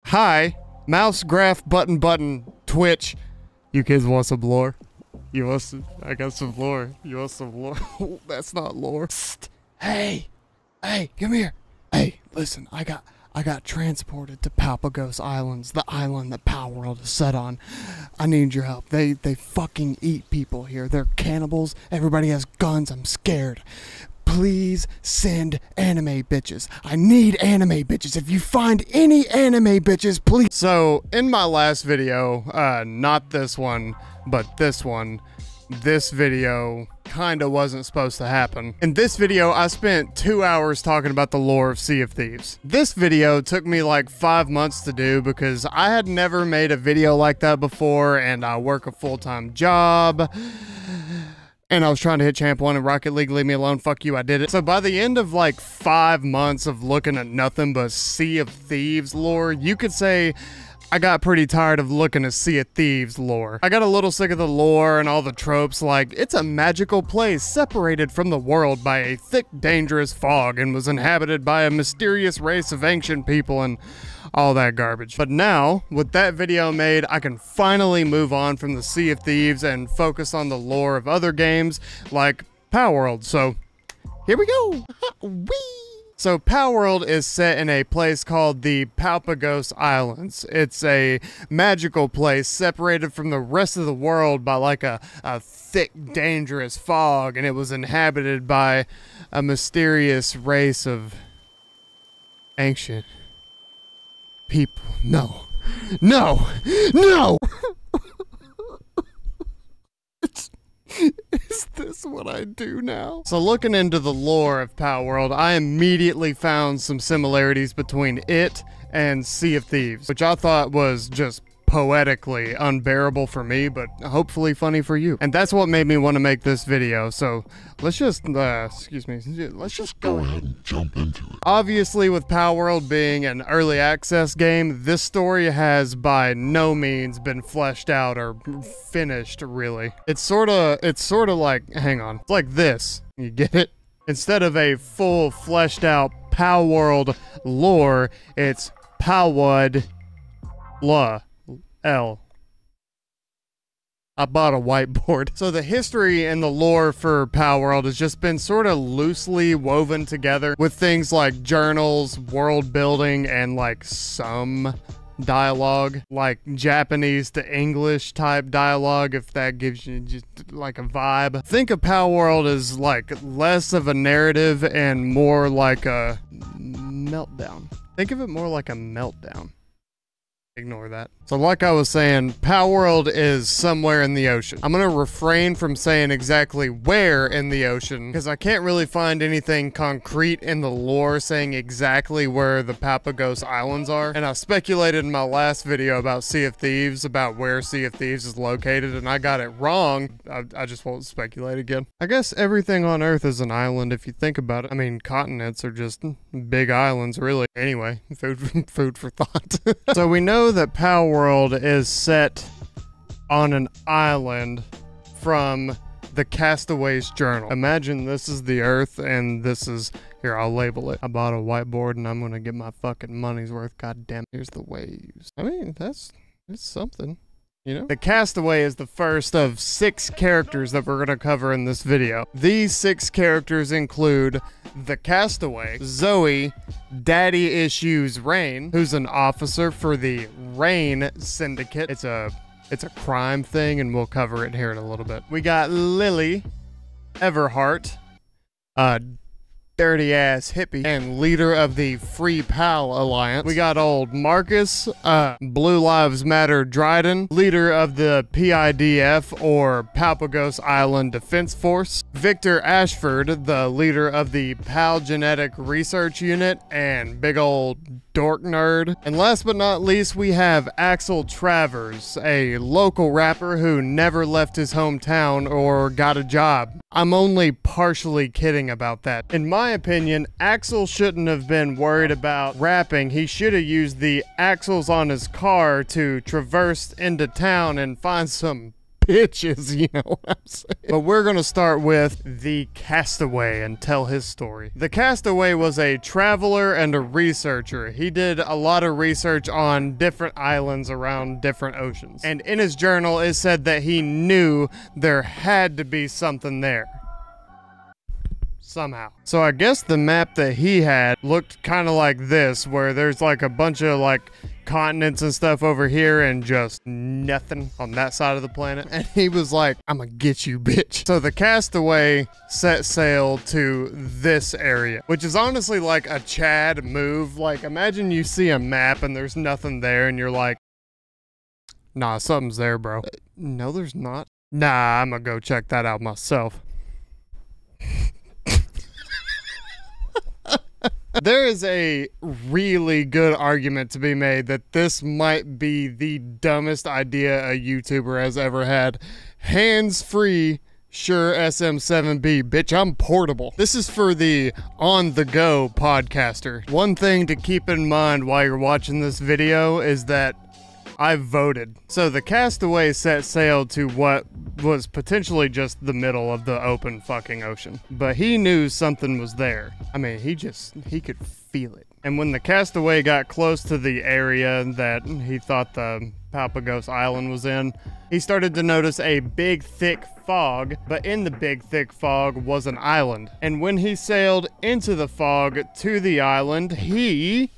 Hi, mouse, graph, button, Twitch. You kids want some lore? You want some? I got some lore. You want some lore? That's not lore. Psst. Hey, come here. Hey, listen, I got transported to Palpagos Islands, the island that Palworld is set on. I need your help. They fucking eat people here. They're cannibals. Everybody has guns. I'm scared. Please send anime bitches. I need anime bitches. If you find any anime bitches, please. So, in my last video, not this one, but this one, this video kinda wasn't supposed to happen. In this video, I spent 2 hours talking about the lore of Sea of Thieves. This video took me like 5 months to do because I had never made a video like that before, and I work a full-time job. And I was trying to hit Champ 1 and Rocket League, leave me alone, fuck you, I did it. So by the end of like 5 months of looking at nothing but Sea of Thieves lore, you could say I got pretty tired of looking at Sea of Thieves lore. I got a little sick of the lore and all the tropes, like it's a magical place separated from the world by a thick, dangerous fog and was inhabited by a mysterious race of ancient people and all that garbage. But now, with that video made, I can finally move on from the Sea of Thieves and focus on the lore of other games like Palworld. So, here we go! Whee! So Palworld is set in a place called the Palpagos Islands. It's a magical place separated from the rest of the world by like a thick, dangerous fog, and it was inhabited by a mysterious race of ancient people. No. Is this what I do now? So looking into the lore of Palworld, I immediately found some similarities between it and Sea of Thieves, which I thought was just poetically unbearable for me, but hopefully funny for you. And that's what made me want to make this video. So let's just, let's just go ahead and jump into it. Obviously, with Palworld being an early access game, this story has by no means been fleshed out or finished, really. It's sort of like, hang on, it's like this. You get it? Instead of a full fleshed out Palworld lore, it's Palworld L. I bought a whiteboard. So the history and the lore for Palworld has just been sort of loosely woven together with things like journals, world building, and like some dialogue, like Japanese to English type dialogue, if that gives you just like a vibe. Think of Palworld as like less of a narrative and more like a meltdown. Think of it more like a meltdown. Ignore that. So like I was saying, Palworld is somewhere in the ocean. I'm gonna refrain from saying exactly where in the ocean because I can't really find anything concrete in the lore saying exactly where the Palpagos Islands are. And I speculated in my last video about Sea of Thieves, about where Sea of Thieves is located, and I got it wrong. I just won't speculate again. I guess everything on Earth is an island if you think about it. I mean, continents are just big islands, really. Anyway, food for thought. So we know that Palworld is set on an island from the Castaway's journal. Imagine this is the Earth and this is, here, I'll label it. I bought a whiteboard and I'm gonna get my fucking money's worth. God damn it. Here's the waves. I mean, it's something. You know? The Castaway is the first of 6 characters that we're going to cover in this video. These 6 characters include the Castaway, Zoe, Daddy Issues Rain, who's an officer for the Rain Syndicate. It's a crime thing, and we'll cover it here in a little bit. We got Lily, Everhart, dirty ass hippie and leader of the Free Pal Alliance. We got old Marcus, Blue Lives Matter Dryden, leader of the PIDF or Palpagos Island Defense Force. Victor Ashford, the leader of the Pal Genetic Research Unit and big old dork nerd. And last but not least, we have Axel Travers, a local rapper who never left his hometown or got a job. I'm only partially kidding about that. In my opinion, Axel shouldn't have been worried about rapping. He should have used the axles on his car to traverse into town and find some bitches, you know what I'm saying? But we're gonna start with the Castaway and tell his story. The Castaway was a traveler and a researcher. He did a lot of research on different islands around different oceans. And in his journal, it said that he knew there had to be something there. Somehow. So I guess the map that he had looked kind of like this, where there's like a bunch of like continents and stuff over here and just nothing on that side of the planet. And he was like, I'm gonna get you, bitch. So the Castaway set sail to this area, which is honestly like a Chad move. Like, imagine you see a map and there's nothing there and you're like, nah, something's there, bro. No, there's not. Nah, I'm gonna go check that out myself. There is a really good argument to be made that this might be the dumbest idea a YouTuber has ever had. Hands-free Shure SM7B. Bitch, I'm portable. This is for the on-the-go podcaster. One thing to keep in mind while you're watching this video is that I voted. So the Castaway set sail to what was potentially just the middle of the open fucking ocean. But he knew something was there. I mean, he could feel it. And when the Castaway got close to the area that he thought the Palpagos Island was in, he started to notice a big thick fog, but in the big thick fog was an island. And when he sailed into the fog to the island, he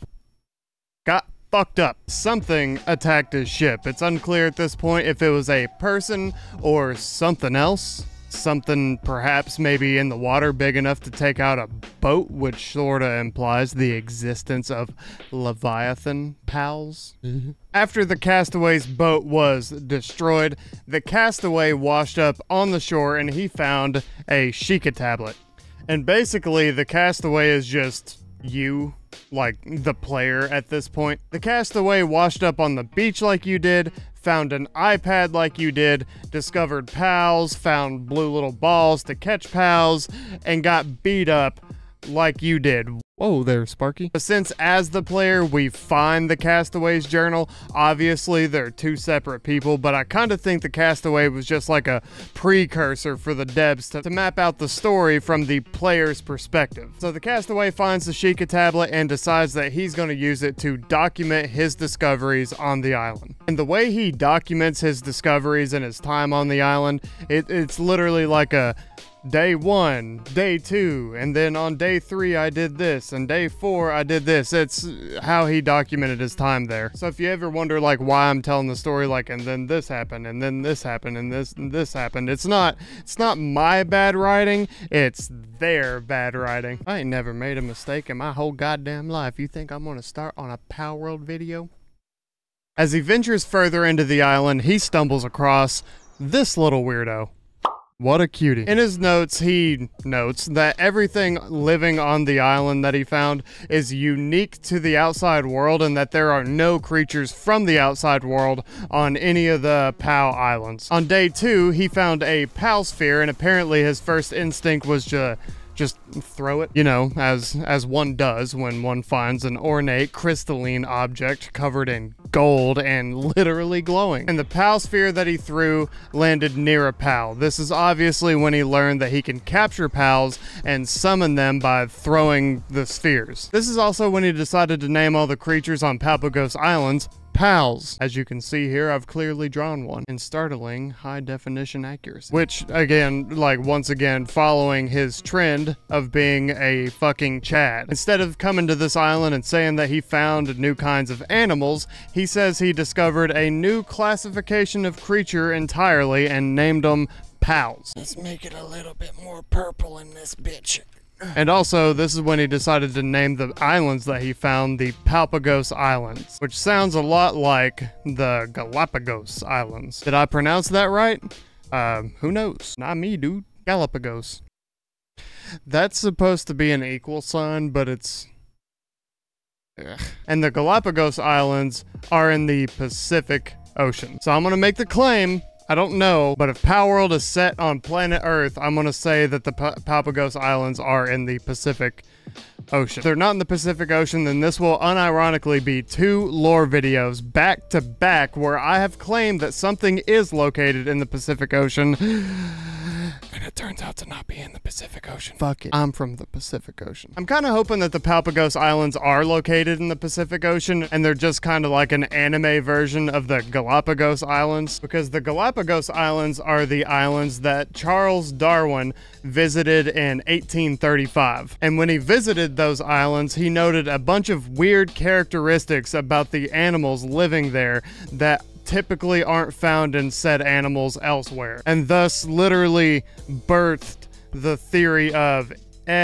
got fucked up. Something attacked his ship. It's unclear at this point if it was a person or something else. Something perhaps maybe in the water big enough to take out a boat, which sorta implies the existence of Leviathan pals. After the Castaway's boat was destroyed, the Castaway washed up on the shore and he found a Sheikah tablet. And basically the Castaway is just you, like the player at this point. The Castaway washed up on the beach like you did, found an iPad like you did, discovered pals, found blue little balls to catch pals, and got beat up like you did. Whoa there, Sparky. Since as the player we find the Castaway's journal, obviously they're two separate people, but I kind of think the Castaway was just like a precursor for the devs to map out the story from the player's perspective. So the Castaway finds the Sheikah tablet and decides that he's going to use it to document his discoveries on the island. And the way he documents his discoveries and his time on the island, it's literally like a day 1, day 2, and then on day 3 I did this, and day 4 I did this. It's how he documented his time there. So if you ever wonder like why I'm telling the story like, and then this happened, and then this happened, and this happened, it's not my bad writing, it's their bad writing. I ain't never made a mistake in my whole goddamn life. You think I'm gonna start on a Palworld video? As he ventures further into the island, he stumbles across this little weirdo. What a cutie. In his notes, he notes that everything living on the island that he found is unique to the outside world and that there are no creatures from the outside world on any of the POW islands. On day 2, he found a POW sphere, and apparently his first instinct was to just throw it, you know, as one does when one finds an ornate crystalline object covered in gold and literally glowing. And the POW sphere that he threw landed near a POW. This is obviously when he learned that he can capture POWs and summon them by throwing the spheres. This is also when he decided to name all the creatures on Palpagos Islands PALs. As you can see here, I've clearly drawn one in startling high definition accuracy. Which, again, like once again, following his trend of being a fucking Chad. Instead of coming to this island and saying that he found new kinds of animals, he says he discovered a new classification of creature entirely and named them PALs. Let's make it a little bit more purple in this bitch. And also, this is when he decided to name the islands that he found the Palpagos Islands, which sounds a lot like the Galapagos Islands. Did I pronounce that right? Who knows? Not me, dude. Galapagos. That's supposed to be an equal sign, but it's... Ugh. And the Galapagos Islands are in the Pacific Ocean. So I'm gonna make the claim I don't know, but if Palworld is set on planet Earth, I'm gonna say that the Palpagos Islands are in the Pacific Ocean. If they're not in the Pacific Ocean, then this will unironically be 2 lore videos back to back where I have claimed that something is located in the Pacific Ocean. And it turns out to not be in the Pacific Ocean. Fuck it. I'm from the Pacific Ocean. I'm kind of hoping that the Palpagos Islands are located in the Pacific Ocean and they're just kind of like an anime version of the Galapagos Islands, because the Galapagos Islands are the islands that Charles Darwin visited in 1835. And when he visited those islands, he noted a bunch of weird characteristics about the animals living there that typically aren't found in said animals elsewhere, and thus literally birthed the theory of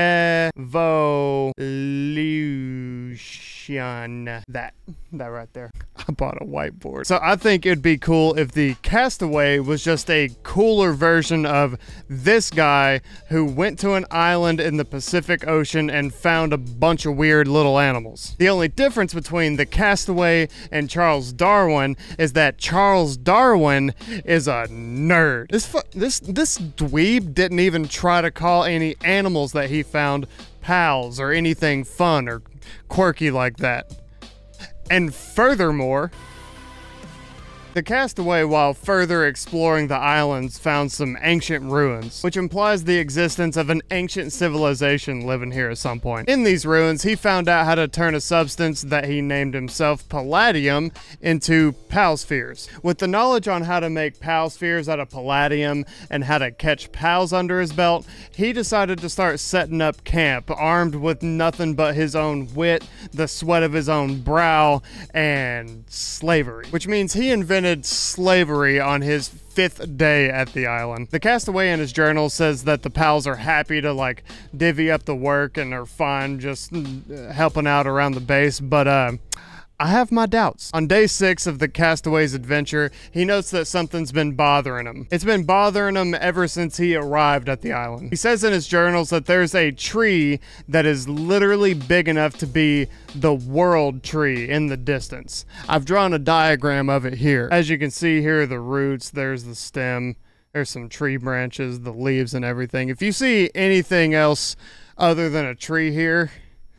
evolution. That right there. I bought a whiteboard. So I think it'd be cool if the Castaway was just a cooler version of this guy who went to an island in the Pacific Ocean and found a bunch of weird little animals. The only difference between the Castaway and Charles Darwin is that Charles Darwin is a nerd. This dweeb didn't even try to call any animals that he found pals or anything fun or quirky like that. And furthermore, the Castaway, while further exploring the islands, found some ancient ruins, which implies the existence of an ancient civilization living here at some point. In these ruins, he found out how to turn a substance that he named himself palladium into palspheres. With the knowledge on how to make palspheres out of palladium and how to catch pals under his belt, he decided to start setting up camp, armed with nothing but his own wit, the sweat of his own brow, and slavery. Which means he invented slavery on his 5th day at the island. The Castaway in his journal says that the pals are happy to like divvy up the work and are fine just helping out around the base, but I have my doubts. On day 6 of the Castaway's adventure, he notes that something's been bothering him. It's been bothering him ever since he arrived at the island. He says in his journals that there's a tree that is literally big enough to be the world tree in the distance. I've drawn a diagram of it here. As you can see, here are the roots, there's the stem, there's some tree branches, the leaves and everything. If you see anything else other than a tree here,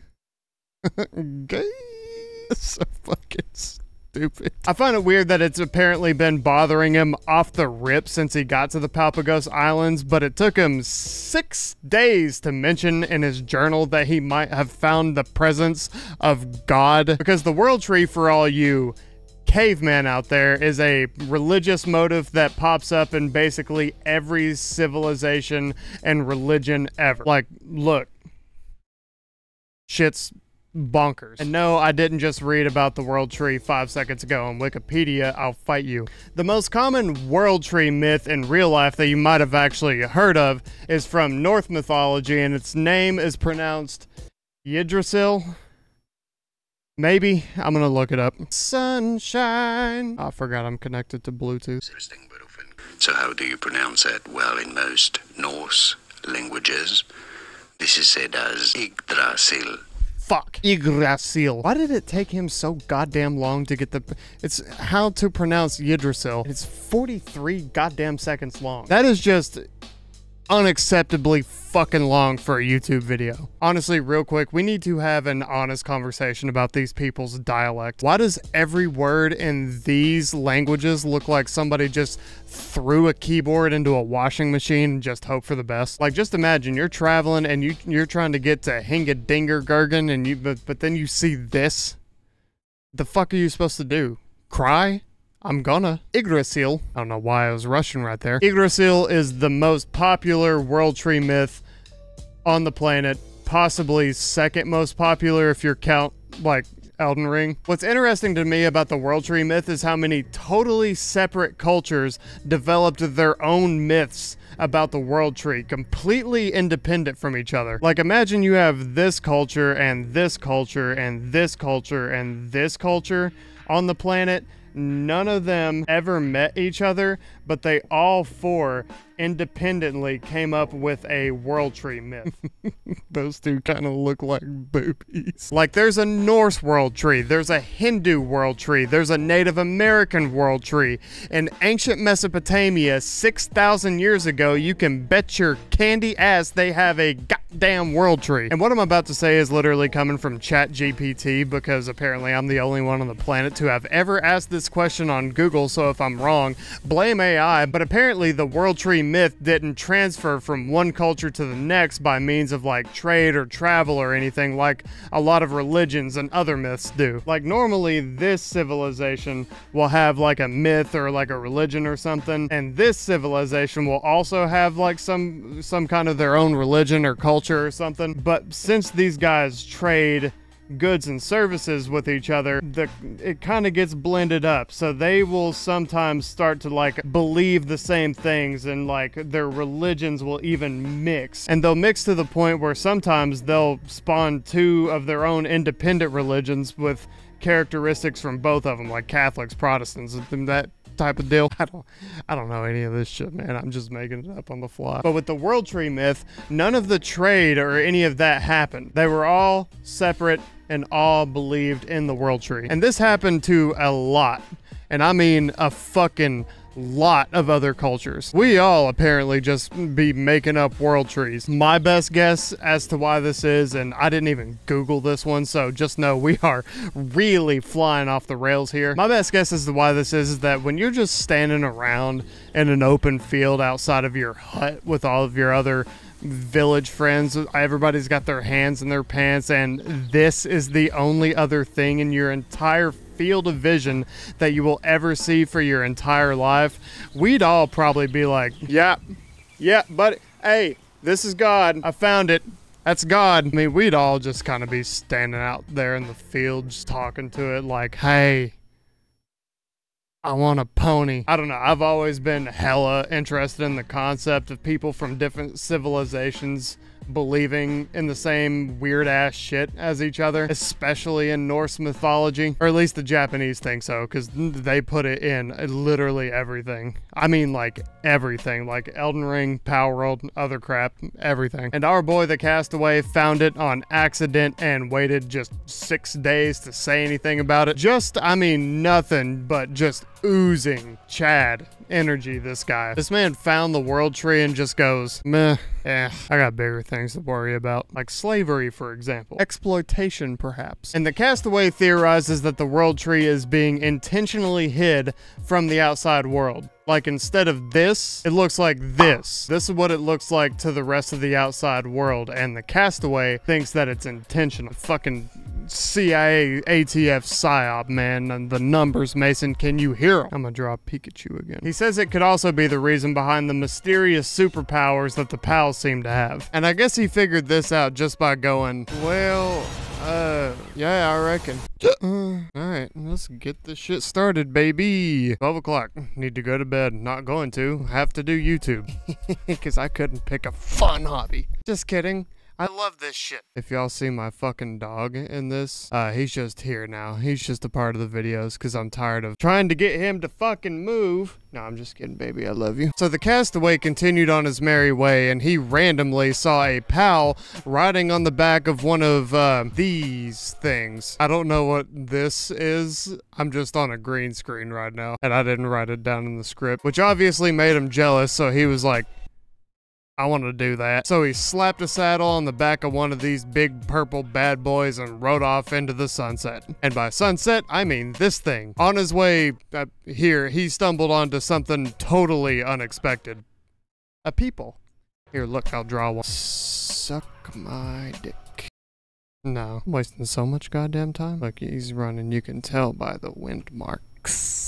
gay. So fucking stupid. I find it weird that it's apparently been bothering him off the rip since he got to the Palpagos Islands, but it took him 6 days to mention in his journal that he might have found the presence of God. Because the world tree, for all you cavemen out there, is a religious motive that pops up in basically every civilization and religion ever. Like, look, shit's bonkers. And no, I didn't just read about the world tree 5 seconds ago on Wikipedia. I'll fight you. The most common world tree myth in real life that you might have actually heard of is from Norse mythology, and its name is pronounced Yggdrasil. Maybe. I'm gonna look it up. Sunshine. Oh, I forgot I'm connected to Bluetooth. Interesting, but often. So how do you pronounce that? Well, in most Norse languages, this is said as Yggdrasil. Fuck. Yggdrasil. Why did it take him so goddamn long to get the... It's how to pronounce Yggdrasil. It's 43 goddamn seconds long. That is just unacceptably fucking long for a YouTube video. Honestly, real quick, we need to have an honest conversation about these people's dialect. Why does every word in these languages look like somebody just threw a keyboard into a washing machine and just hope for the best? Like, just imagine you're traveling and you're trying to get to Hingadingergurgen and but then you see this. The fuck are you supposed to do? Cry? I'm gonna. Yggdrasil. I don't know why I was Russian right there. Yggdrasil is the most popular world tree myth on the planet. Possibly second most popular if you count, like, Elden Ring. What's interesting to me about the world tree myth is how many totally separate cultures developed their own myths about the world tree, completely independent from each other. Like, imagine you have this culture and this culture and this culture and this culture on the planet. None of them ever met each other, but they all four independently came up with a world tree myth. Those two kind of look like boobies. Like, there's a Norse world tree, there's a Hindu world tree, there's a Native American world tree. In ancient Mesopotamia, 6,000 years ago, you can bet your candy ass they have a goddamn world tree. And what I'm about to say is literally coming from ChatGPT, because apparently I'm the only one on the planet to have ever asked this question on Google, so if I'm wrong, blame AI. But apparently the world tree myth didn't transfer from one culture to the next by means of like trade or travel or anything like a lot of religions and other myths do. Like, normally this civilization will have like a myth or like a religion or something, and this civilization will also have like some kind of their own religion or culture or something. But since these guys trade goods and services with each other, it kind of gets blended up. So they will sometimes start to like believe the same things, and like their religions will even mix. And they'll mix to the point where sometimes they'll spawn two of their own independent religions with characteristics from both of them, like Catholics, Protestants, and that type of deal. I don't know any of this shit, man. I'm just making it up on the fly. But with the world tree myth, none of the trade or any of that happened. They were all separate and all believed in the world tree. And this happened to a lot, and I mean a fucking lot of other cultures. We all apparently just be making up world trees. My best guess as to why this is, and I didn't even Google this one, so just know we are really flying off the rails here. My best guess as to why this is that when you're just standing around in an open field outside of your hut with all of your other village friends, everybody's got their hands in their pants, and this is the only other thing in your entire field of vision that you will ever see for your entire life, we'd all probably be like, yeah, buddy, hey, this is God, I found it, that's God. I mean, we'd all just kind of be standing out there in the field just talking to it like, hey, I want a pony. I don't know, I've always been hella interested in the concept of people from different civilizations believing in the same weird ass shit as each other, especially in Norse mythology, or at least the Japanese think so, because they put it in literally everything. I mean, like everything, like Elden Ring, Palworld, other crap, everything. And our boy the Castaway found it on accident and waited just 6 days to say anything about it. Just, I mean, nothing but just oozing Chad energy, this guy. This man found the world tree and just goes, meh, I got bigger things to worry about. Like slavery, for example. Exploitation, perhaps. And the Castaway theorizes that the world tree is being intentionally hid from the outside world. Like, instead of this, it looks like this. This is what it looks like to the rest of the outside world, and the Castaway thinks that it's intentional. Fucking CIA, ATF psyop, man. And the numbers, Mason, can you hear them? I'm gonna draw Pikachu again. He says it could also be the reason behind the mysterious superpowers that the pals seem to have. And I guess he figured this out just by going, well, yeah, I reckon. Alright, let's get this shit started, baby. 12 o'clock. Need to go to bed. Not going to. Have to do YouTube. Because I couldn't pick a fun hobby. Just kidding. I love this shit. If y'all see my fucking dog in this, he's just here now. He's just a part of the videos because I'm tired of trying to get him to fucking move. No, I'm just kidding, baby. I love you. So the Castaway continued on his merry way, and he randomly saw a pal riding on the back of one of these things. I don't know what this is. I'm just on a green screen right now, and I didn't write it down in the script, which obviously made him jealous, so he was like, I want to do that. So he slapped a saddle on the back of one of these big purple bad boys and rode off into the sunset. And by sunset, I mean this thing. On his way here, he stumbled onto something totally unexpected. A people. Here, look, I'll draw one. Suck my dick. No, I'm wasting so much goddamn time. Look, he's running. You can tell by the wind marks.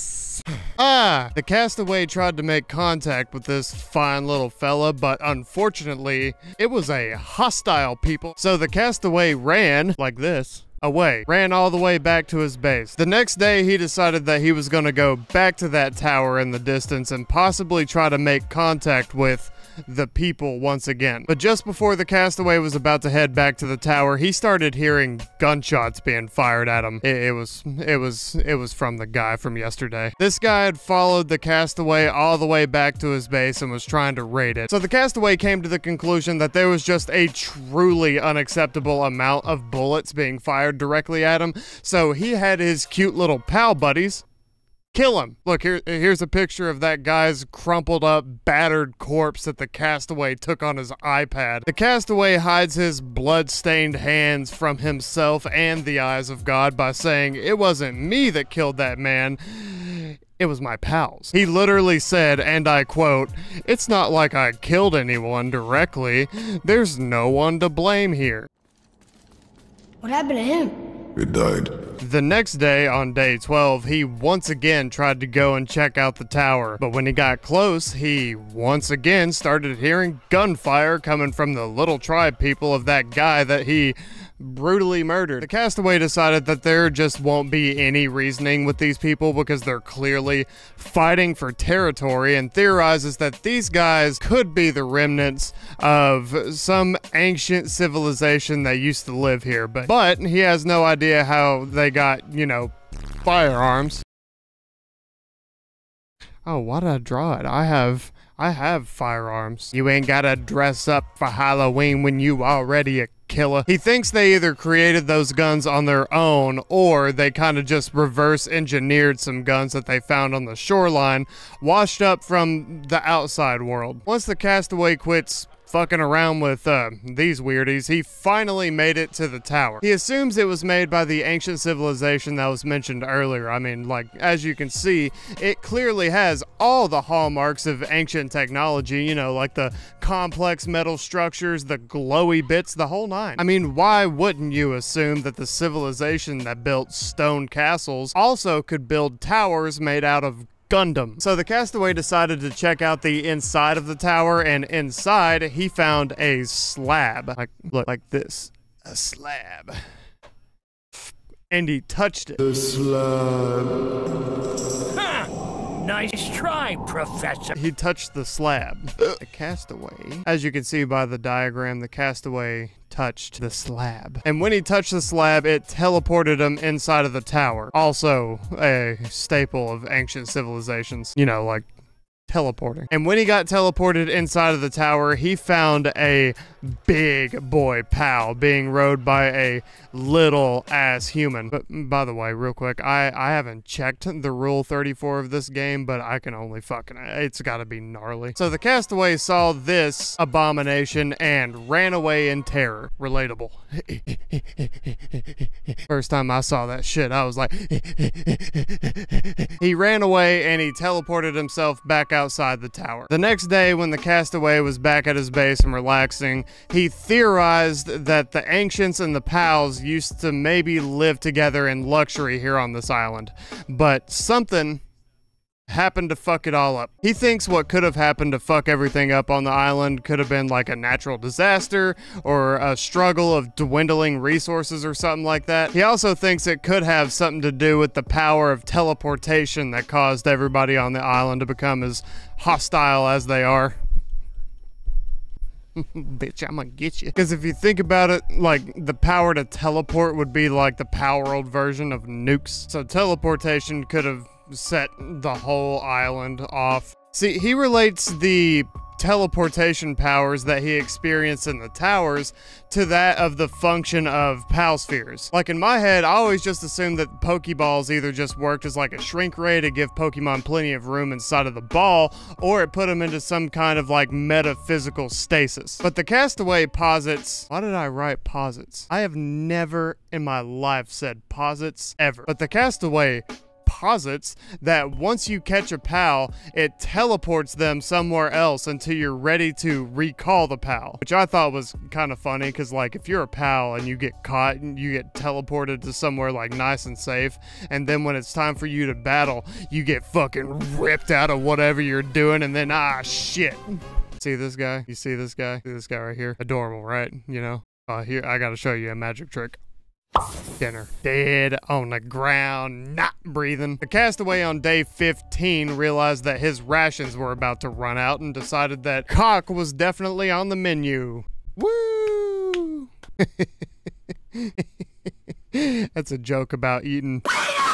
The Castaway tried to make contact with this fine little fella, but unfortunately, it was a hostile people. So the Castaway ran, like this, away. Ran all the way back to his base. The next day, he decided that he was going to go back to that tower in the distance and possibly try to make contact with the people once again. But just before the castaway was about to head back to the tower, he started hearing gunshots being fired at him. It was from the guy from yesterday. This guy had followed the castaway all the way back to his base and was trying to raid it. So the castaway came to the conclusion that there was just a truly unacceptable amount of bullets being fired directly at him. So he had his cute little pal buddies kill him. Look, here's a picture of that guy's crumpled up, battered corpse that the castaway took on his iPad. The castaway hides his blood-stained hands from himself and the eyes of God by saying, "It wasn't me that killed that man. It was my pals." He literally said, and I quote, "It's not like I killed anyone directly. There's no one to blame here." What happened to him? He died. The next day, on day 12, he once again tried to go and check out the tower, but when he got close, he once again started hearing gunfire coming from the little tribe people of that guy that he brutally murdered. The castaway decided that there just won't be any reasoning with these people because they're clearly fighting for territory, and theorizes that these guys could be the remnants of some ancient civilization that used to live here, but he has no idea how they got, you know, firearms. Oh, why did I draw it? I have firearms. You ain't gotta dress up for Halloween when you already a killer. He thinks they either created those guns on their own or they kind of just reverse engineered some guns that they found on the shoreline, washed up from the outside world. Once the castaway quits fucking around with these weirdies, he finally made it to the tower. He assumes it was made by the ancient civilization that was mentioned earlier. I mean, like, as you can see, it clearly has all the hallmarks of ancient technology, you know, like the complex metal structures, the glowy bits, the whole nine. I mean, why wouldn't you assume that the civilization that built stone castles also could build towers made out of Gundam? So the castaway decided to check out the inside of the tower, and inside he found a slab. Look like this. A slab. And he touched it. The slab. Nice try, Professor. He touched the slab. The castaway, as you can see by the diagram, the castaway touched the slab. And when he touched the slab, it teleported him inside of the tower. Also a staple of ancient civilizations. You know, like teleporting. And when he got teleported inside of the tower, he found a big boy pal being rode by a little ass human. But by the way, real quick, I haven't checked the rule 34 of this game, but I can only fucking, it's gotta be gnarly. So the castaway saw this abomination and ran away in terror. Relatable. First time I saw that shit, I was like, he ran away and he teleported himself back outside the tower. The next day, when the castaway was back at his base and relaxing, he theorized that the ancients and the pals used to maybe live together in luxury here on this island, but something happened to fuck it all up. He thinks what could have happened to fuck everything up on the island could have been like a natural disaster or a struggle of dwindling resources or something like that. He also thinks it could have something to do with the power of teleportation that caused everybody on the island to become as hostile as they are. Bitch, I'm gonna get you. Because if you think about it, like, the power to teleport would be like the Palworld version of nukes. So teleportation could have set the whole island off. See, he relates the teleportation powers that he experienced in the towers to that of the function of pal spheres. Like, in my head, I always just assumed that Pokeballs either just worked as like a shrink ray to give Pokemon plenty of room inside of the ball, or it put them into some kind of like metaphysical stasis. But the castaway posits, why did I write posits? I have never in my life said posits ever. But the castaway posits that once you catch a pal, it teleports them somewhere else until you're ready to recall the pal, which I thought was kind of funny because, like, if you're a pal and you get caught and you get teleported to somewhere like nice and safe, and then when it's time for you to battle, you get fucking ripped out of whatever you're doing, and then shit. See this guy? You see this guy? See this guy right here? Adorable, right? You know? Here, I gotta show you a magic trick. Dinner. Dead on the ground, not breathing. The castaway on day 15 realized that his rations were about to run out and decided that cock was definitely on the menu. Woo! That's a joke about eating.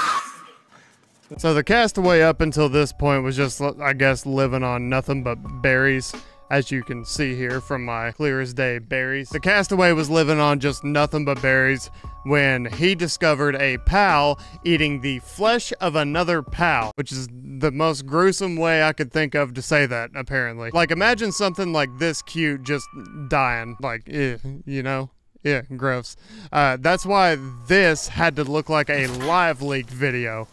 So the castaway up until this point was just, I guess, living on nothing but berries. As you can see here from my clear as day berries. The castaway was living on just nothing but berries when he discovered a pal eating the flesh of another pal, which is the most gruesome way I could think of to say that, apparently. Like, imagine something like this cute just dying. Like, you know? Yeah, gross. That's why this had to look like a live leak video.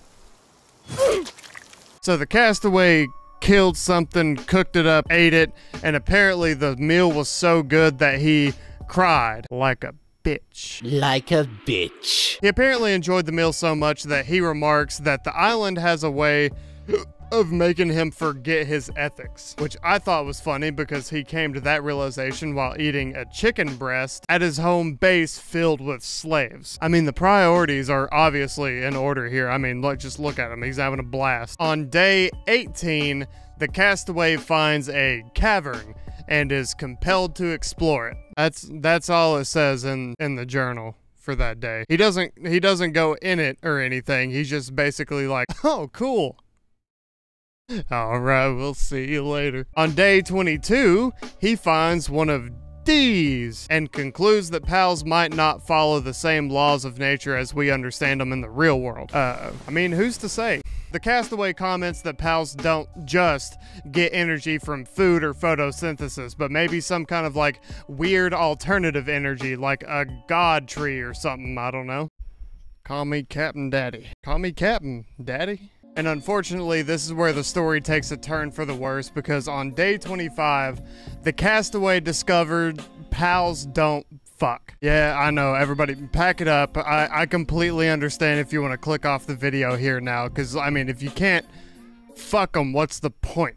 So the castaway killed something, cooked it up, ate it, and apparently the meal was so good that he cried like a bitch. Like a bitch. He apparently enjoyed the meal so much that he remarks that the island has a way of making him forget his ethics, which I thought was funny because he came to that realization while eating a chicken breast at his home base filled with slaves. I mean, the priorities are obviously in order here. I mean, just look at him. He's having a blast. On day 18, the castaway finds a cavern and is compelled to explore it. That's all it says in the journal for that day. He doesn't go in it or anything. He's just basically like, oh, cool. All right, we'll see you later. On day 22, he finds one of these and concludes that pals might not follow the same laws of nature as we understand them in the real world. I mean, who's to say? The castaway comments that pals don't just get energy from food or photosynthesis, but maybe some kind of like weird alternative energy, like a god tree or something, I don't know. Call me Captain Daddy. Call me Captain Daddy. And unfortunately, this is where the story takes a turn for the worse, because on day 25, the castaway discovered pals don't fuck. Yeah, I know, everybody, pack it up. I completely understand if you want to click off the video here now, because, I mean, if you can't fuck them, what's the point?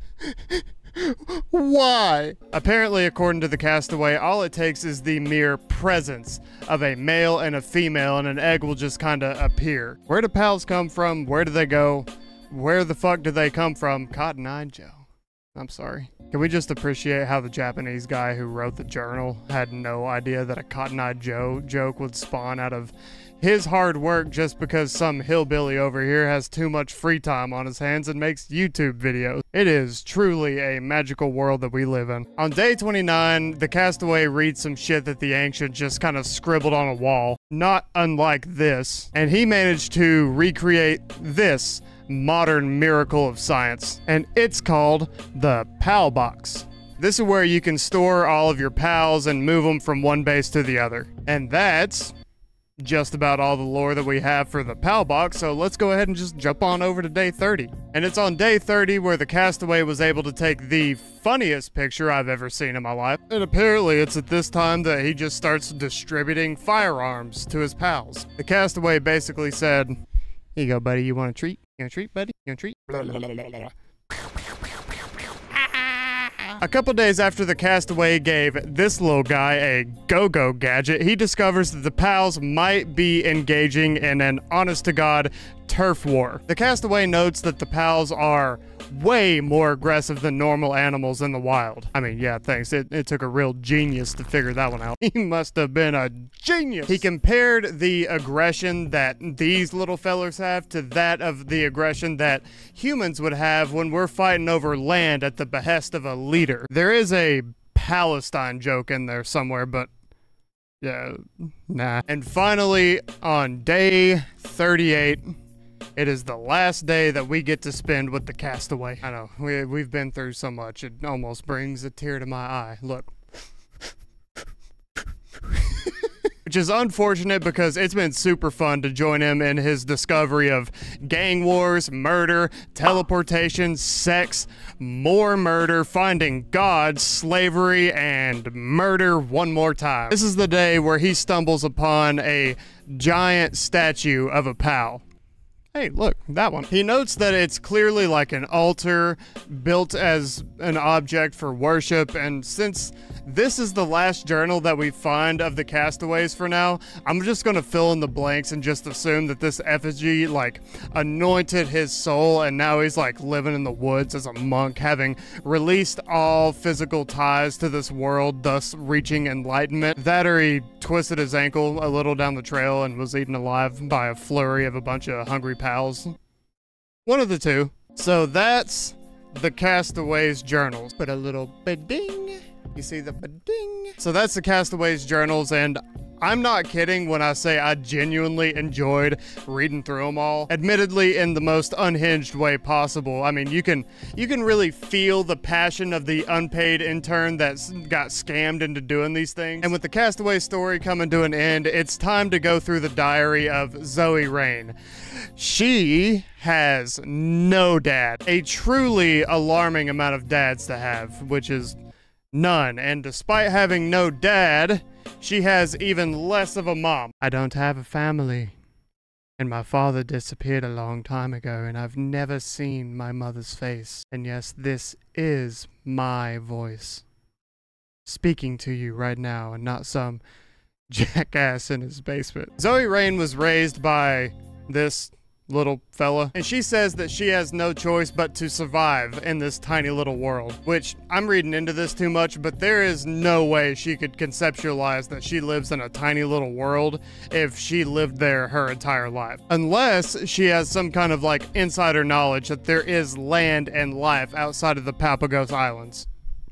Why? Apparently, according to the castaway, all it takes is the mere presence of a male and a female, and an egg will just kind of appear. Where do pals come from? Where do they go? Where the fuck do they come from? Cotton Eye Joe. I'm sorry. Can we just appreciate how the Japanese guy who wrote the journal had no idea that a Cotton Eye Joe joke would spawn out of his hard work just because some hillbilly over here has too much free time on his hands and makes YouTube videos. It is truly a magical world that we live in. On day 29, the castaway reads some shit that the ancient just kind of scribbled on a wall, not unlike this, and he managed to recreate this modern miracle of science, and it's called the Pal Box. This is where you can store all of your pals and move them from one base to the other. And that's just about all the lore that we have for the Pal Box, so let's go ahead and just jump on over to day 30. And it's on day 30 where the castaway was able to take the funniest picture I've ever seen in my life. And apparently it's at this time that he just starts distributing firearms to his pals. The castaway basically said, here you go, buddy, you want a treat? You want a treat, buddy? You want a treat? A couple days after the castaway gave this little guy a go-go gadget, he discovers that the pals might be engaging in an honest-to-God turf war. The castaway notes that the pals are way more aggressive than normal animals in the wild. I mean, yeah, thanks. It took a real genius to figure that one out. He must have been a genius. He compared the aggression that these little fellers have to that of the aggression that humans would have when we're fighting over land at the behest of a leader. There is a Palestine joke in there somewhere, but yeah, nah. And finally, on day 38, it is the last day that we get to spend with the castaway. I know, we've been through so much, it almost brings a tear to my eye. Look. Which is unfortunate because it's been super fun to join him in his discovery of gang wars, murder, teleportation, sex, more murder, finding God, slavery, and murder one more time. This is the day where he stumbles upon a giant statue of a pal. Hey, look, that one. He notes that it's clearly like an altar built as an object for worship, and since This is the last journal that we find of the castaways for now. I'm just gonna fill in the blanks and just assume that this effigy like anointed his soul and now he's like living in the woods as a monk, having released all physical ties to this world, thus reaching enlightenment. That or he twisted his ankle a little down the trail and was eaten alive by a flurry of a bunch of hungry pals. One of the two. So that's the castaways' journals. Put a little ba-ding. You see the ba-ding? So that's the castaways' journals, and I'm not kidding when I say I genuinely enjoyed reading through them all. Admittedly, in the most unhinged way possible. I mean, you can really feel the passion of the unpaid intern that got scammed into doing these things. And with the castaway story coming to an end, it's time to go through the diary of Zoe Rain. She has no dad. A truly alarming amount of dads to have, which is none. And despite having no dad, she has even less of a mom. I don't have a family. And my father disappeared a long time ago, and I've never seen my mother's face. And yes, this is my voice speaking to you right now, and not some jackass in his basement. Zoe Rain was raised by this little fella, and she says that she has no choice but to survive in this tiny little world, which I'm reading into this too much, but there is no way she could conceptualize that she lives in a tiny little world if she lived there her entire life, unless she has some kind of like insider knowledge that there is land and life outside of the Palpagos Islands.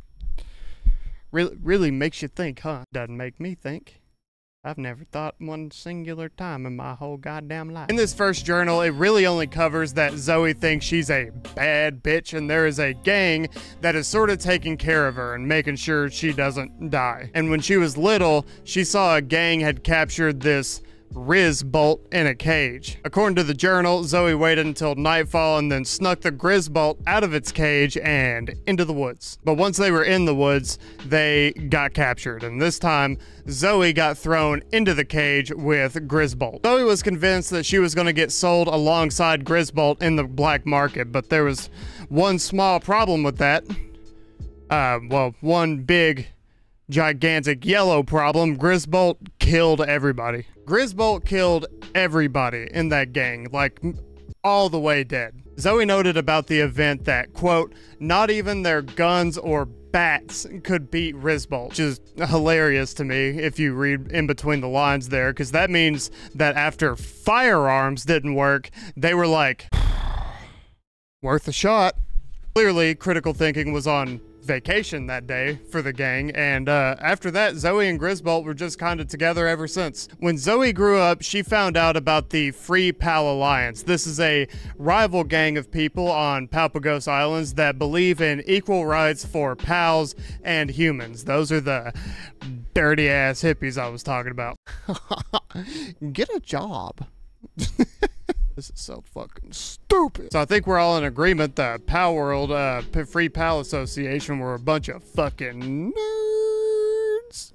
Really makes you think, huh? Doesn't make me think. I've never thought one singular time in my whole goddamn life. In this first journal, it really only covers that Zoe thinks she's a bad bitch and there is a gang that is sort of taking care of her and making sure she doesn't die. And when she was little, she saw a gang had captured this Grisbolt in a cage. According to the journal, Zoe waited until nightfall and then snuck the Grisbolt out of its cage and into the woods. But once they were in the woods, they got captured, and this time Zoe got thrown into the cage with Grisbolt. Zoe was convinced that she was going to get sold alongside Grisbolt in the black market, but there was one small problem with that. Well, one big gigantic yellow problem. Grisbolt killed everybody. Grisbolt killed everybody in that gang, like all the way dead. Zoe noted about the event that, quote, not even their guns or bats could beat Grisbolt, which is hilarious to me if you read in between the lines there, because that means that after firearms didn't work, they were like, worth a shot. Clearly, critical thinking was on vacation that day for the gang, and after that, Zoe and Grisbolt were just kind of together ever since. When Zoe grew up, she found out about the Free Pal Alliance. This is a rival gang of people on Palpagos Islands that believe in equal rights for pals and humans. Those are the dirty ass hippies I was talking about. Get a job. This is so fucking stupid. So I think we're all in agreement that Palworld, Free Pal Association, were a bunch of fucking nerds.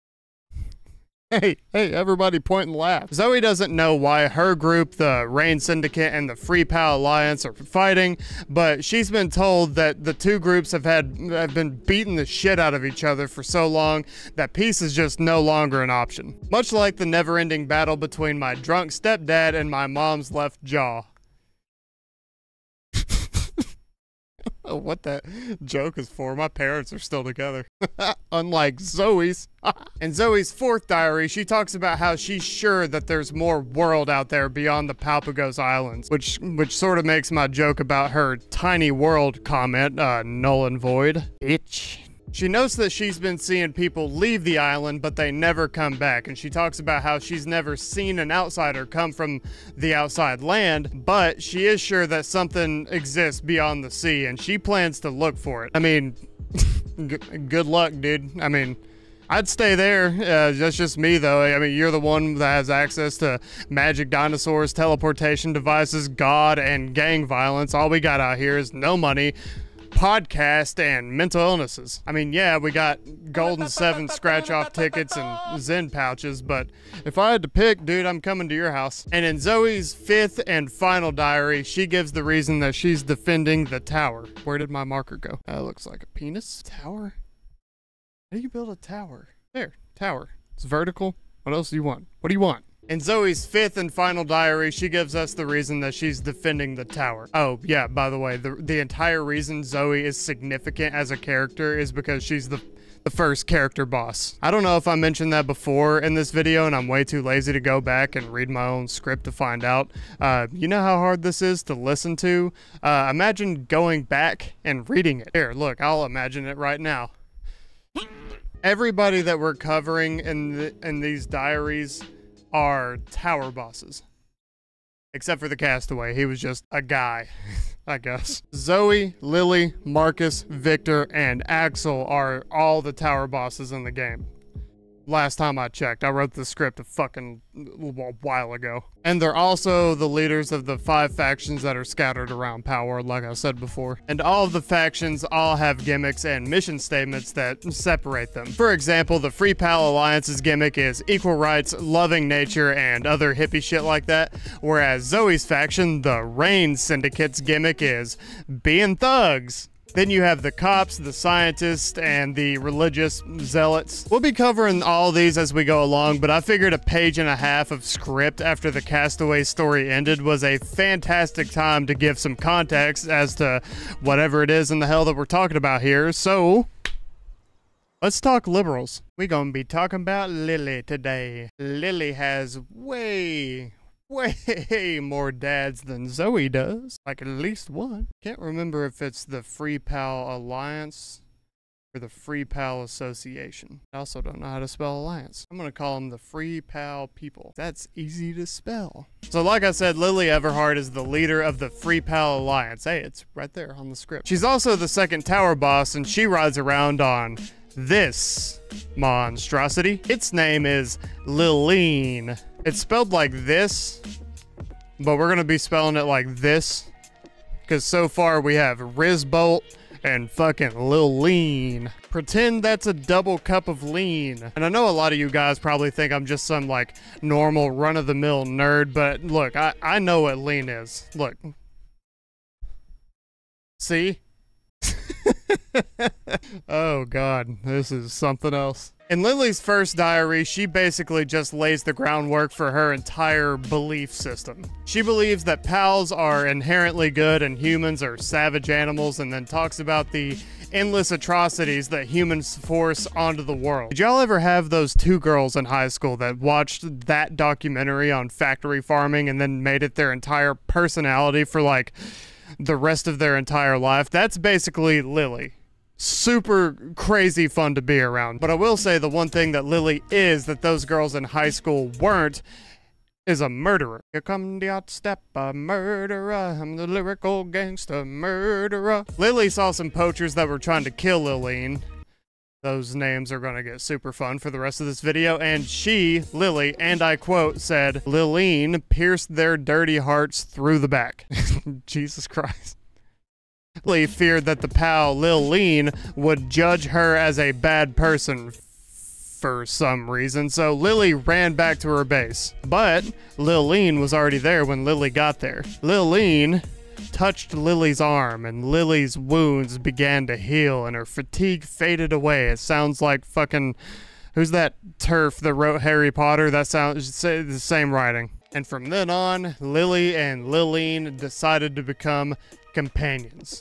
Hey, everybody point and laugh. Zoe doesn't know why her group, the Rain Syndicate and the Free Pal Alliance, are fighting, but she's been told that the two groups have been beating the shit out of each other for so long that peace is just no longer an option. Much like the never-ending battle between my drunk stepdad and my mom's left jaw. What that joke is for. My parents are still together. Unlike Zoe's. In Zoe's fourth diary, she talks about how she's sure that there's more world out there beyond the Palpagos Islands, which sort of makes my joke about her tiny world comment null and void. Bitch. She notes that she's been seeing people leave the island, but they never come back. And she talks about how she's never seen an outsider come from the outside land, but she is sure that something exists beyond the sea, and she plans to look for it. I mean, good luck, dude. I mean, I'd stay there. That's just me, though. I mean, you're the one that has access to magic dinosaurs, teleportation devices, God, and gang violence. All we got out here is no money, podcast, and mental illnesses. I mean, yeah, we got Golden 7 scratch-off tickets and Zen pouches, but if I had to pick, dude, I'm coming to your house. And in Zoe's fifth and final diary, she gives the reason that she's defending the tower. Where did my marker go? Looks like a penis. Tower? How do you build a tower? There, tower. It's vertical. What else do you want? What do you want? In Zoe's 5th and final diary, she gives us the reason that she's defending the tower. Oh, yeah, by the way, the entire reason Zoe is significant as a character is because she's the first character boss. I don't know if I mentioned that before in this video, and I'm way too lazy to go back and read my own script to find out. You know how hard this is to listen to? Imagine going back and reading it. Here, look, I'll imagine it right now. Everybody that we're covering in these diaries are tower bosses. Except for the castaway. He was just a guy, I guess. Zoe, Lily, Marcus, Victor, and Axel are all the tower bosses in the game. Last time I checked, I wrote the script a fucking while ago. And they're also the leaders of the 5 factions that are scattered around Palworld, like I said before. And all of the factions all have gimmicks and mission statements that separate them. For example, the Free Pal Alliance's gimmick is equal rights, loving nature, and other hippie shit like that. Whereas Zoe's faction, the Rain Syndicate's gimmick is being thugs. Then you have the cops, the scientists, and the religious zealots. We'll be covering all these as we go along, but I figured a page and a half of script after the Castaway story ended was a fantastic time to give some context as to whatever it is in the hell that we're talking about here. So, let's talk liberals. We're gonna be talking about Lily today. Lily has way more dads than Zoe does. Like at least one. Can't remember if it's the Free Pal Alliance or the Free Pal Association. I also don't know how to spell alliance. I'm gonna call them the Free Pal people. That's easy to spell. So like I said, Lily Everhart is the leader of the Free Pal Alliance. Hey, it's right there on the script. She's also the second tower boss, and she rides around on this monstrosity. Its name is Lileen. It's spelled like this, but we're gonna be spelling it like this, because so far we have Rizbolt and fucking Lileen. Pretend that's a double cup of lean. And I know a lot of you guys probably think I'm just some like normal run-of-the-mill nerd, but look, I know what lean is. Look. See? Oh god, this is something else. In Lily's first diary, she basically just lays the groundwork for her entire belief system. She believes that pals are inherently good and humans are savage animals, and then talks about the endless atrocities that humans force onto the world. Did y'all ever have those 2 girls in high school that watched that documentary on factory farming and then made it their entire personality for like the rest of their entire life? That's basically Lily. Super crazy fun to be around. But I will say the one thing that Lily is that those girls in high school weren't is a murderer. Here come the outstep, a murderer. I'm the lyrical gangster murderer. Lily saw some poachers that were trying to kill Lileen. Those names are gonna get super fun for the rest of this video. And she, Lily, and I quote, said, Lileen pierced their dirty hearts through the back. Jesus Christ. Lily feared that the pal Lileen would judge her as a bad person for some reason, so Lily ran back to her base. But Lileen was already there when Lily got there. Lileen touched Lily's arm, and Lily's wounds began to heal, and her fatigue faded away. It sounds like fucking... Who's that turf that wrote Harry Potter? That sounds the same writing. And from then on, Lily and Lileen decided to become companions.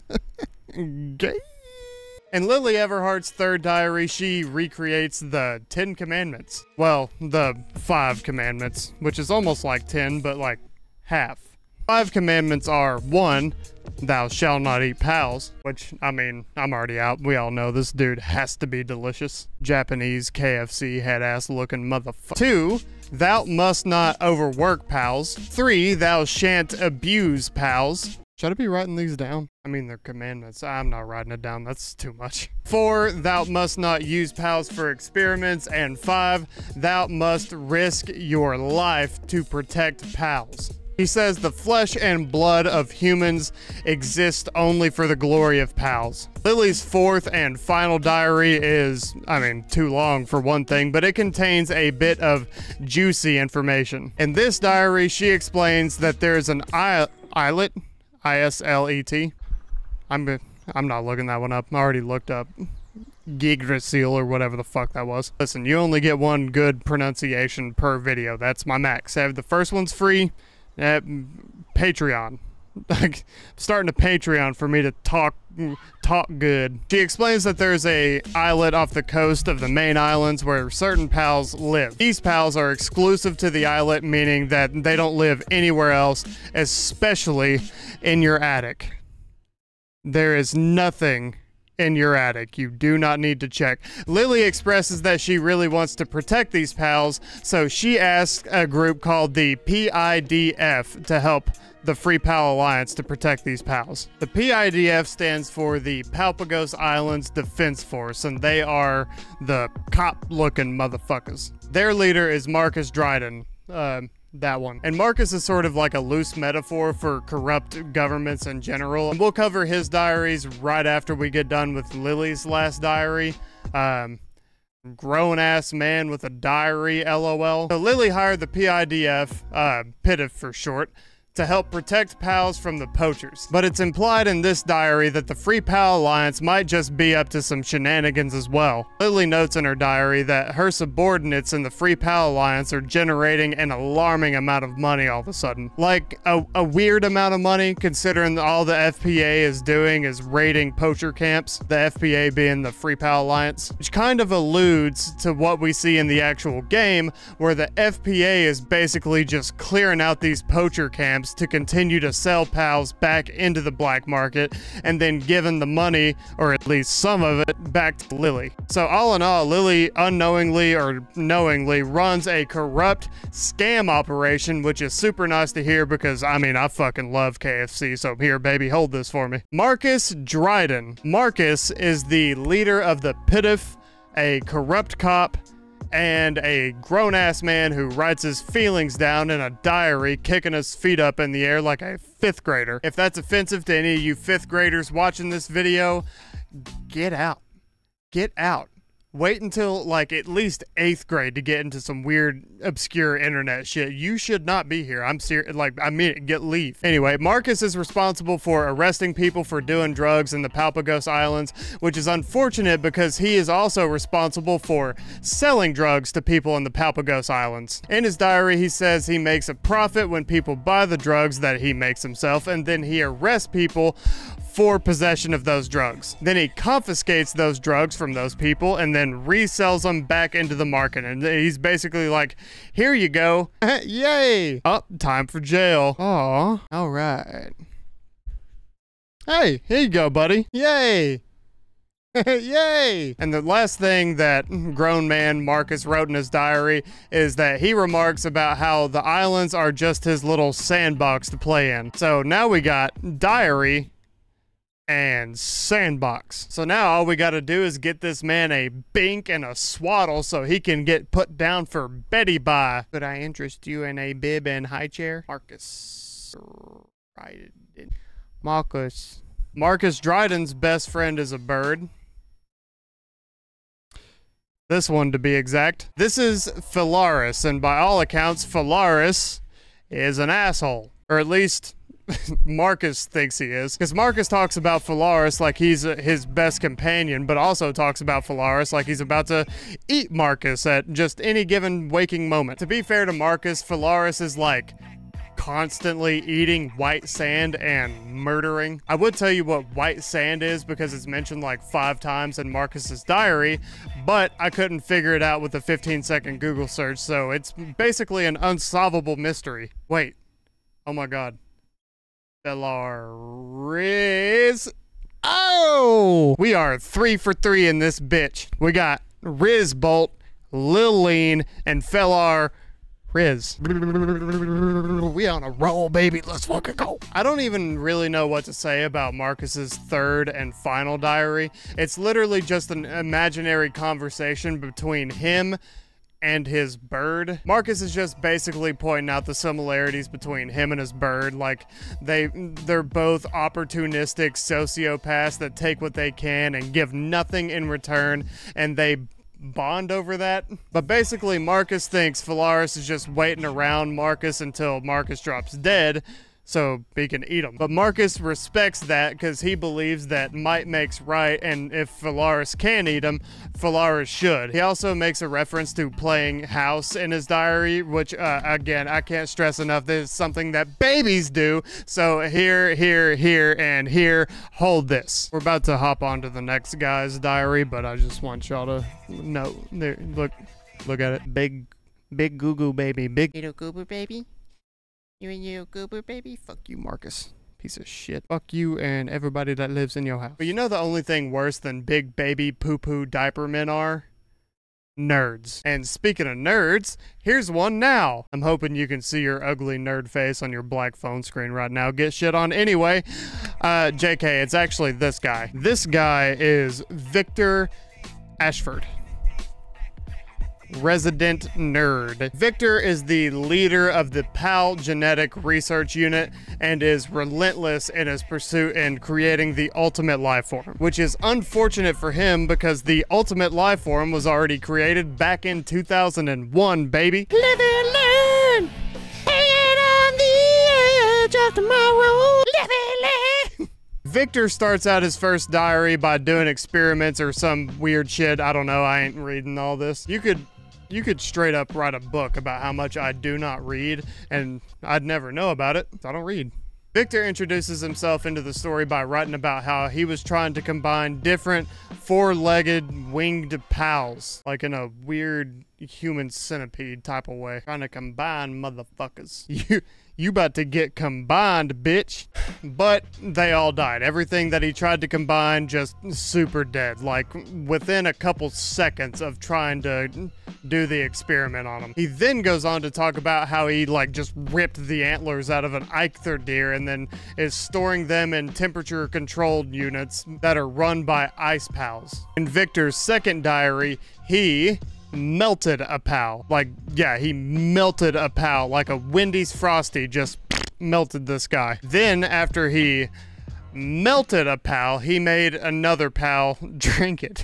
Gay. In Lily Everhart's third diary, she recreates the 10 commandments. Well, the 5 commandments, which is almost like 10, but like half. 5 commandments are 1, thou shalt not eat pals, which, I mean, I'm already out. We all know this dude has to be delicious. Japanese KFC head-ass looking motherfucker. 2, thou must not overwork pals. 3, thou shan't abuse pals. Should I be writing these down? I mean, they're commandments. I'm not writing it down. That's too much. 4, thou must not use pals for experiments. And 5, thou must risk your life to protect pals. He says the flesh and blood of humans exist only for the glory of pals. Lily's 4th and final diary is, I mean, too long for one thing, but it contains a bit of juicy information. In this diary, she explains that there's an islet, I-S-L-E-T. I'm not looking that one up. I already looked up Yggdrasil or whatever the fuck that was. Listen, you only get one good pronunciation per video. That's my max. The first one's free at Patreon. Like, starting a Patreon for me to talk good. She explains that there's a islet off the coast of the main islands where certain pals live. These pals are exclusive to the islet, meaning that they don't live anywhere else, especially in your attic. There is nothing in your attic. You do not need to check. Lily expresses that she really wants to protect these pals, so she asks a group called the PIDF to help the Free Pal Alliance to protect these pals. The PIDF stands for the Palpagos Islands Defense Force, and they are the cop-looking motherfuckers. Their leader is Marcus Dryden. That one. And Marcus is sort of like a loose metaphor for corrupt governments in general. And we'll cover his diaries right after we get done with Lily's last diary. Grown-ass man with a diary, LOL. So Lily hired the PIDF, PIDF for short, to help protect pals from the poachers. But it's implied in this diary that the Free Pal Alliance might just be up to some shenanigans as well. Lily notes in her diary that her subordinates in the Free Pal Alliance are generating an alarming amount of money all of a sudden. Like, a weird amount of money, considering all the FPA is doing is raiding poacher camps, the FPA being the Free Pal Alliance, which kind of alludes to what we see in the actual game, where the FPA is basically just clearing out these poacher camps to continue to sell pals back into the black market and then giving the money, or at least some of it, back to Lily. So all in all, Lily unknowingly or knowingly runs a corrupt scam operation, which is super nice to hear because, I mean, I fucking love KFC, so here, baby, hold this for me. Marcus Dryden. Marcus is the leader of the PIDF, a corrupt cop, and a grown-ass man who writes his feelings down in a diary, kicking his feet up in the air like a 5th grader. If that's offensive to any of you 5th graders watching this video, get out. Get out. Wait until, like, at least 8th grade to get into some weird, obscure internet shit. You should not be here. I'm serious. Like, I mean it. Leave. Anyway, Marcus is responsible for arresting people for doing drugs in the Palpagos Islands, which is unfortunate because he is also responsible for selling drugs to people in the Palpagos Islands. In his diary, he says he makes a profit when people buy the drugs that he makes himself, and then he arrests people for possession of those drugs. Then he confiscates those drugs from those people and then resells them back into the market. And he's basically like, here you go. Yay. Oh, time for jail. Aw. All right. Hey, here you go, buddy. Yay. Yay! And the last thing that grown man Marcus wrote in his diary is that he remarks about how the islands are just his little sandbox to play in. So now we got diary and sandbox. So now all we gotta do is get this man a bink and a swaddle so he can get put down for Betty Bye. Could I interest you in a bib and high chair? Marcus. Marcus Dryden's best friend is a bird. This one to be exact. This is Phalaris, and by all accounts, Phalaris is an asshole. Or at least Marcus thinks he is, because Marcus talks about Phalaris like he's his best companion, but also talks about Phalaris like he's about to eat Marcus at just any given waking moment. To be fair to Marcus, Phalaris is like constantly eating white sand and murdering. I would tell you what white sand is because it's mentioned like 5 times in Marcus's diary, but I couldn't figure it out with a 15-second Google search, so it's basically an unsolvable mystery. Wait. Oh my god. Riz. Oh! We are 3 for 3 in this bitch. We got Riz Bolt, Lil Lean, and Fellar Riz. We on a roll, baby. Let's fucking go. I don't even really know what to say about Marcus's 3rd and final diary. It's literally just an imaginary conversation between him and his bird. Marcus is just basically pointing out the similarities between him and his bird. Like, they're both opportunistic sociopaths that take what they can and give nothing in return, and they bond over that. But basically, Marcus thinks Phalaris is just waiting around Marcus until Marcus drops dead so he can eat them. But Marcus respects that because he believes that might makes right, and if Phalaris can eat them, Phalaris should. He also makes a reference to playing house in his diary, which, again, I can't stress enough, this is something that babies do. So here, and here, hold this. We're about to hop on to the next guy's diary, but I just want y'all to know. There, look at it. Big goo goo baby. Big little goober baby. You and your goober baby? Fuck you, Marcus. Piece of shit. Fuck you and everybody that lives in your house. But you know the only thing worse than big baby poo-poo diaper men are? Nerds. And speaking of nerds, here's one now. I'm hoping you can see your ugly nerd face on your black phone screen right now. Get shit on anyway. JK, it's actually this guy. This guy is Victor Ashford. Resident nerd. Victor is the leader of the PAL genetic research unit and is relentless in his pursuit in creating the ultimate life form, which is unfortunate for him because the ultimate life form was already created back in 2001, baby. Live and learn, hanging on the edge of tomorrow. Live and learn. Victor starts out his first diary by doing experiments or some weird shit. I don't know. I ain't reading all this. You could straight up write a book about how much I do not read, and I'd never know about it. I don't read. Victor introduces himself into the story by writing about how he was trying to combine different four-legged winged pals, like in a weird human centipede type of way. Trying to combine motherfuckers. You about to get combined, bitch. But they all died. Everything that he tried to combine just super dead. Like within a couple seconds of trying to do the experiment on them. He then goes on to talk about how he like just ripped the antlers out of an eikther deer and then is storing them in temperature controlled units that are run by ice pals. In Victor's second diary, he melted a pal. Like, yeah, he melted a pal like a Wendy's Frosty, just melted this guy. Then after he melted a pal, he made another pal drink it.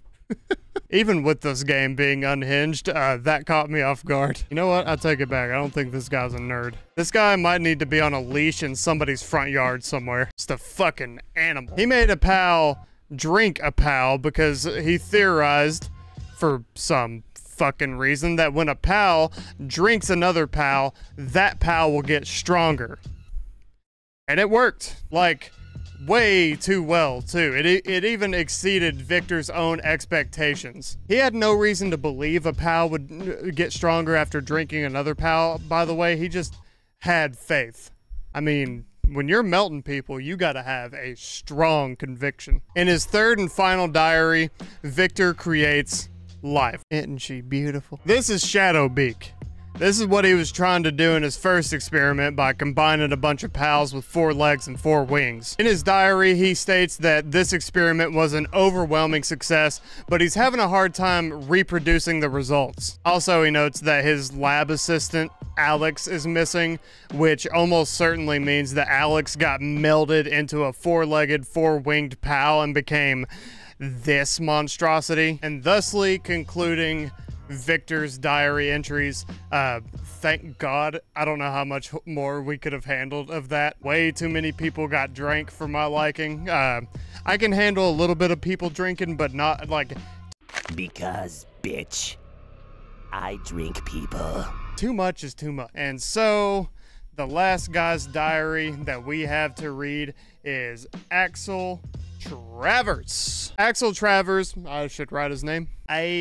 Even with this game being unhinged, that caught me off guard. You know what? I take it back. I don't think this guy's a nerd. This guy might need to be on a leash in somebody's front yard somewhere. Just a fucking animal. He made a pal drink a pal because he theorized, for some fucking reason, that when a pal drinks another pal, that pal will get stronger. And it worked. Like, way too well, too. It even exceeded Victor's own expectations. He had no reason to believe a pal would get stronger after drinking another pal, by the way. He just had faith. I mean, when you're melting people, you gotta have a strong conviction. In his third and final diary, Victor creates life. Isn't she beautiful? This is Shadowbeak. This is what he was trying to do in his first experiment by combining a bunch of pals with 4 legs and 4 wings. In his diary, he states that this experiment was an overwhelming success, but he's having a hard time reproducing the results. Also, he notes that his lab assistant, Alex, is missing, which almost certainly means that Alex got melded into a 4-legged, 4-winged pal and became this monstrosity, and thusly concluding Victor's diary entries. Thank God. I don't know how much more we could have handled of that. Way too many people got drank for my liking. I can handle a little bit of people drinking, but not like... Because, bitch, I drink people. Too much is too much. And so, the last guy's diary that we have to read is Axel Travers. Axel Travers, I should write his name.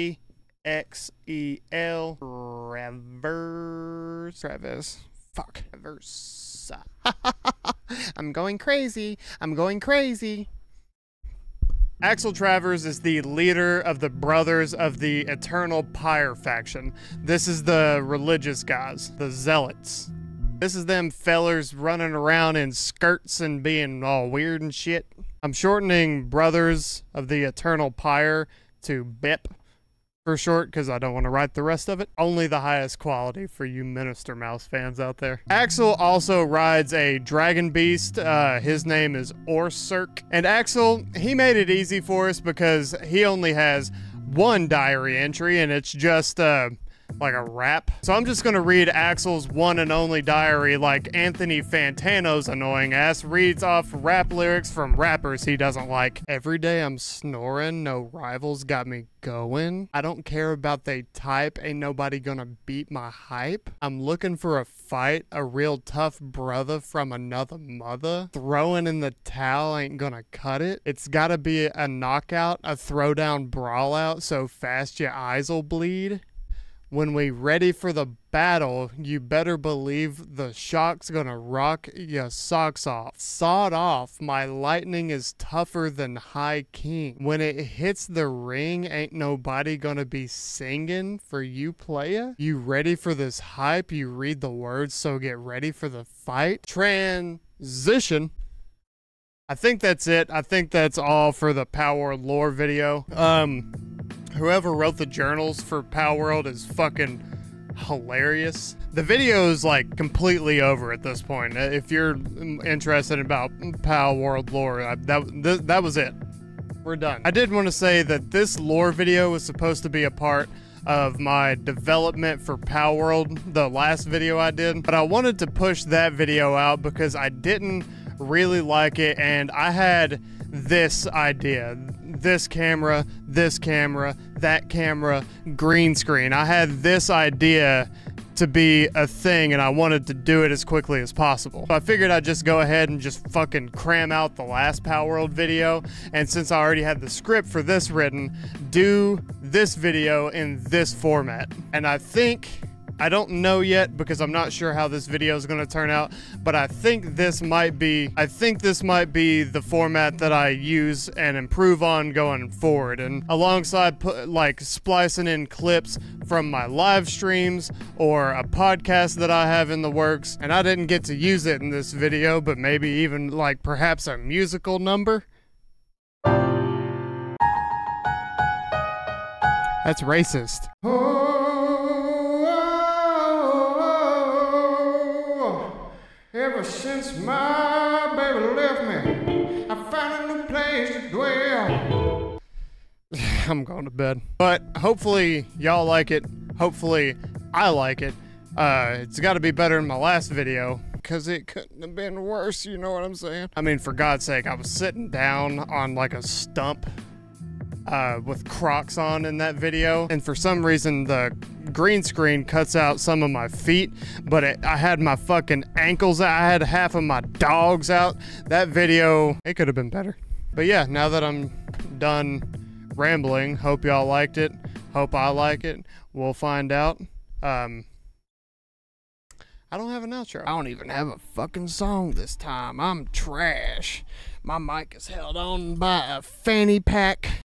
A-X-E-L Travers. Fuck. Travers. I'm going crazy. Axel Travers is the leader of the Brothers of the Eternal Pyre faction. This is the religious guys, the zealots. This is them fellers running around in skirts and being all weird and shit. I'm shortening Brothers of the Eternal Pyre to BEP for short because I don't want to write the rest of it. Only the highest quality for you Minister Mouse fans out there. Axel also rides a dragon beast. His name is Orsurk. And Axel, he made it easy for us because he only has one diary entry, and it's just like a rap. So I'm just gonna read Axel's one and only diary like Anthony Fantano's annoying ass reads off rap lyrics from rappers he doesn't like. Every day I'm snoring, no rivals got me going. I don't care about they type, ain't nobody gonna beat my hype. I'm looking for a fight, a real tough brother from another mother. Throwing in the towel ain't gonna cut it. It's gotta be a knockout, a throwdown brawl out so fast your eyes'll bleed. When we ready for the battle, you better believe the shock's gonna rock your socks off. Sawed off, my lightning is tougher than High King. When it hits the ring, ain't nobody gonna be singing for you, playa. You ready for this hype? You read the words, so get ready for the fight. Transition. I think that's it. I think that's all for the Palworld lore video. Whoever wrote the journals for Palworld is fucking hilarious. The video is like completely over at this point. If you're interested about Palworld lore, that was it. We're done. I did want to say that this lore video was supposed to be a part of my development for Palworld, the last video I did, but I wanted to push that video out because I didn't really like it, and I had this idea. This camera, that camera, green screen. I had this idea to be a thing, and I wanted to do it as quickly as possible. So I figured I'd just go ahead and just fucking cram out the last Palworld video, and since I already had the script for this written, do this video in this format. And I don't know yet because I'm not sure how this video is going to turn out, but I think this might be the format that I use and improve on going forward. And alongside like splicing in clips from my live streams or a podcast that I have in the works, and I didn't get to use it in this video, but maybe even like perhaps a musical number. That's racist. Ever since my baby left me, I found a new place to dwell. I'm going to bed. But hopefully y'all like it. Hopefully I like it. It's got to be better than my last video, because it couldn't have been worse, you know what I'm saying? I mean, for God's sake, I was sitting down on like a stump with Crocs on in that video, and for some reason the green screen cuts out some of my feet, but I had my fucking ankles out. I had half of my dogs out. That video, it could have been better. But yeah, now that I'm done rambling, hope y'all liked it. Hope I like it. We'll find out. I don't have an outro. I don't even have a fucking song this time. I'm trash. My mic is held on by a fanny pack.